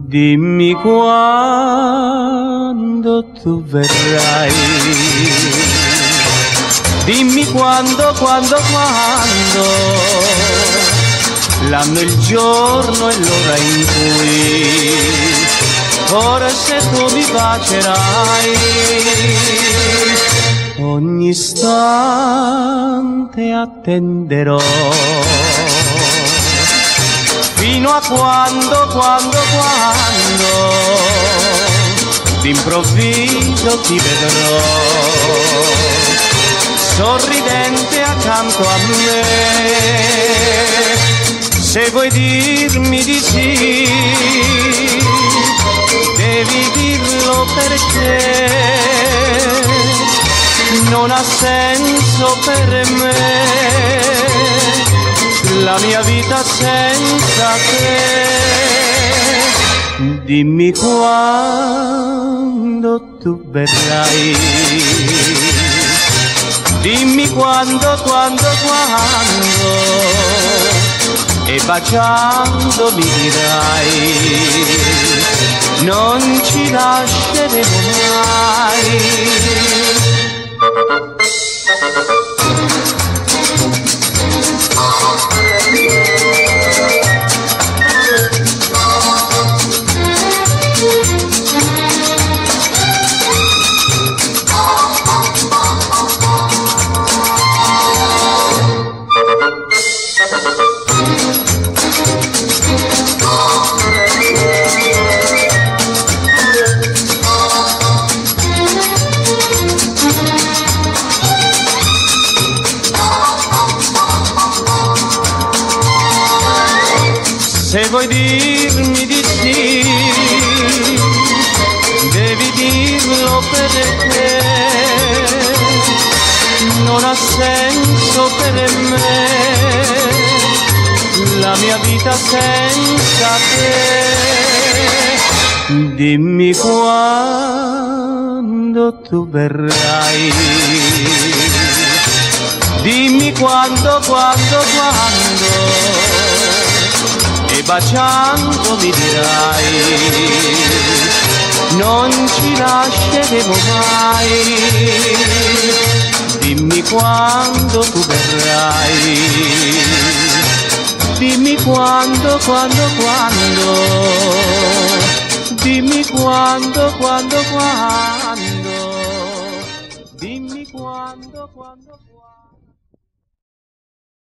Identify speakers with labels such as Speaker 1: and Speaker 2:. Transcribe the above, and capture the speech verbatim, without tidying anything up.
Speaker 1: Dimmi quando tu verrai, dimmi quando, quando, quando, l'anno, il giorno e l'ora in cui forse tu mi bacerai. Ogni istante attenderò, fino a quando, quando, quando d'improvviso ti vedrò sorridente accanto a me. Se vuoi dirmi di sì, devi dirlo perché non ha senso per me la mia vita senza te. Dimmi quando tu verrai, dimmi quando, quando, quando, e baciando mi dirai non ci lasceremo mai. Se vuoi dirmi di sì, devi dirlo perché non ha senso per me la mia vita senza te. Dimmi quando tu verrai, dimmi quando, quando, quando, e baciando mi dirai non ci lasceremo mai. Dimmi quando tu verrai, dimmi quando, quando, quando, dimmi quando, quando, quando, dimmi quando, quando, quando.